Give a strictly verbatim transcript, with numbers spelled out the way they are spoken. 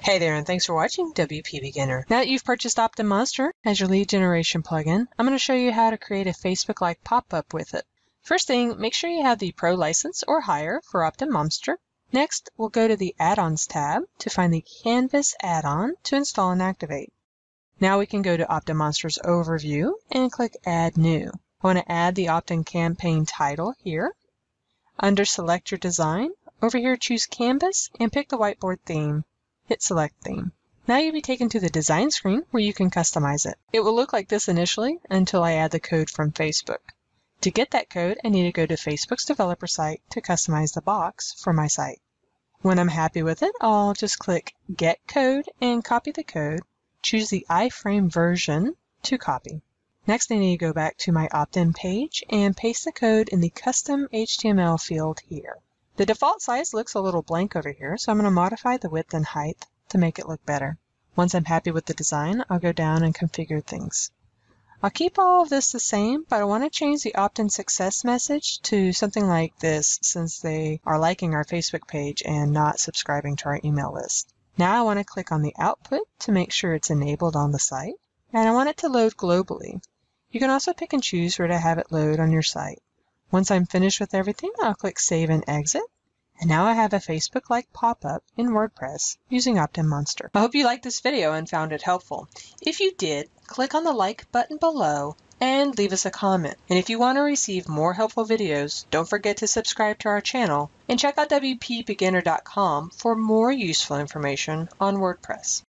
Hey there, and thanks for watching W P Beginner. Now that you've purchased OptinMonster as your lead generation plugin, I'm going to show you how to create a Facebook-like pop-up with it. First thing, make sure you have the Pro license or higher for OptinMonster. Next, we'll go to the Add-ons tab to find the Canvas add-on to install and activate. Now we can go to OptinMonster's overview and click Add New. I want to add the Optin campaign title here. Under Select Your Design, over here choose Canvas and pick the whiteboard theme. Hit Select Theme. Now you'll be taken to the design screen where you can customize it. It will look like this initially until I add the code from Facebook. To get that code, I need to go to Facebook's developer site to customize the box for my site. When I'm happy with it, I'll just click Get Code and copy the code. Choose the iframe version to copy. Next, I need to go back to my Optin page and paste the code in the custom H T M L field here. The default size looks a little blank over here, so I'm going to modify the width and height to make it look better. Once I'm happy with the design, I'll go down and configure things. I'll keep all of this the same, but I want to change the Optin success message to something like this since they are liking our Facebook page and not subscribing to our email list. Now I want to click on the output to make sure it's enabled on the site, and I want it to load globally. You can also pick and choose where to have it load on your site. Once I'm finished with everything, I'll click Save and Exit. And now I have a Facebook-like pop-up in WordPress using OptinMonster. I hope you liked this video and found it helpful. If you did, click on the like button below and leave us a comment. And if you want to receive more helpful videos, don't forget to subscribe to our channel and check out W P beginner dot com for more useful information on WordPress.